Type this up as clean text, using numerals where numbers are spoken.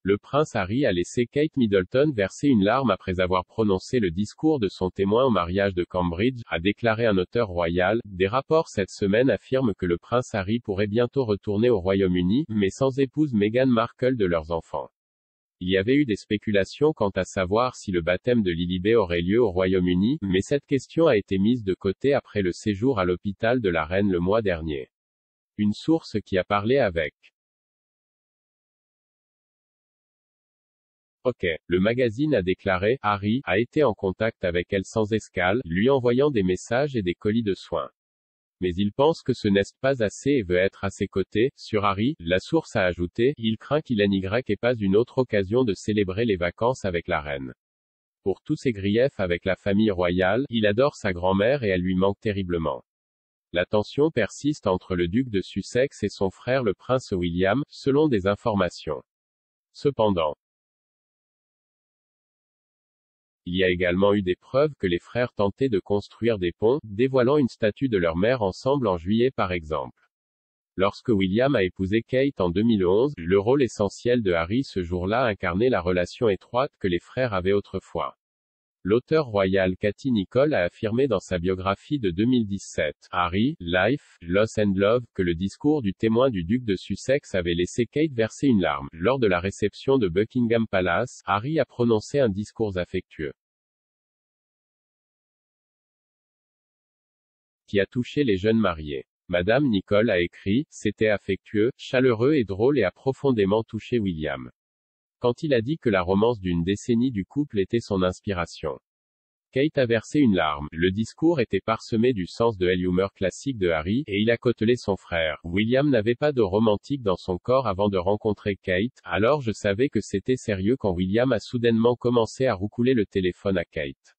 Le prince Harry a laissé Kate Middleton verser une larme après avoir prononcé le discours de son témoin au mariage de Cambridge, a déclaré un auteur royal. Des rapports cette semaine affirment que le prince Harry pourrait bientôt retourner au Royaume-Uni, mais sans épouse Meghan Markle de leurs enfants. Il y avait eu des spéculations quant à savoir si le baptême de Lilibet aurait lieu au Royaume-Uni, mais cette question a été mise de côté après le séjour à l'hôpital de la reine le mois dernier. Une source qui a parlé avec OK. Le magazine a déclaré, Harry a été en contact avec elle sans escale, lui envoyant des messages et des colis de soins. Mais il pense que ce n'est pas assez et veut être à ses côtés. Sur Harry, la source a ajouté, il craint qu'il n'y ait pas une autre occasion de célébrer les vacances avec la reine. Pour tous ses griefs avec la famille royale, il adore sa grand-mère et elle lui manque terriblement. La tension persiste entre le duc de Sussex et son frère le prince William, selon des informations. Cependant, il y a également eu des preuves que les frères tentaient de construire des ponts, dévoilant une statue de leur mère ensemble en juillet par exemple. Lorsque William a épousé Kate en 2011, le rôle essentiel de Harry ce jour-là incarnait la relation étroite que les frères avaient autrefois. L'auteur royal Katy Nicholl a affirmé dans sa biographie de 2017, Harry, Life, Loss and Love, que le discours du témoin du duc de Sussex avait laissé Kate verser une larme. Lors de la réception de Buckingham Palace, Harry a prononcé un discours affectueux qui a touché les jeunes mariés. Madame Nicholl a écrit, c'était affectueux, chaleureux et drôle et a profondément touché William. Quand il a dit que la romance d'une décennie du couple était son inspiration. Kate a versé une larme. Le discours était parsemé du sens de l'humour classique de Harry, et il a côtelé son frère. William n'avait pas de romantique dans son corps avant de rencontrer Kate, alors je savais que c'était sérieux quand William a soudainement commencé à roucouler le téléphone à Kate.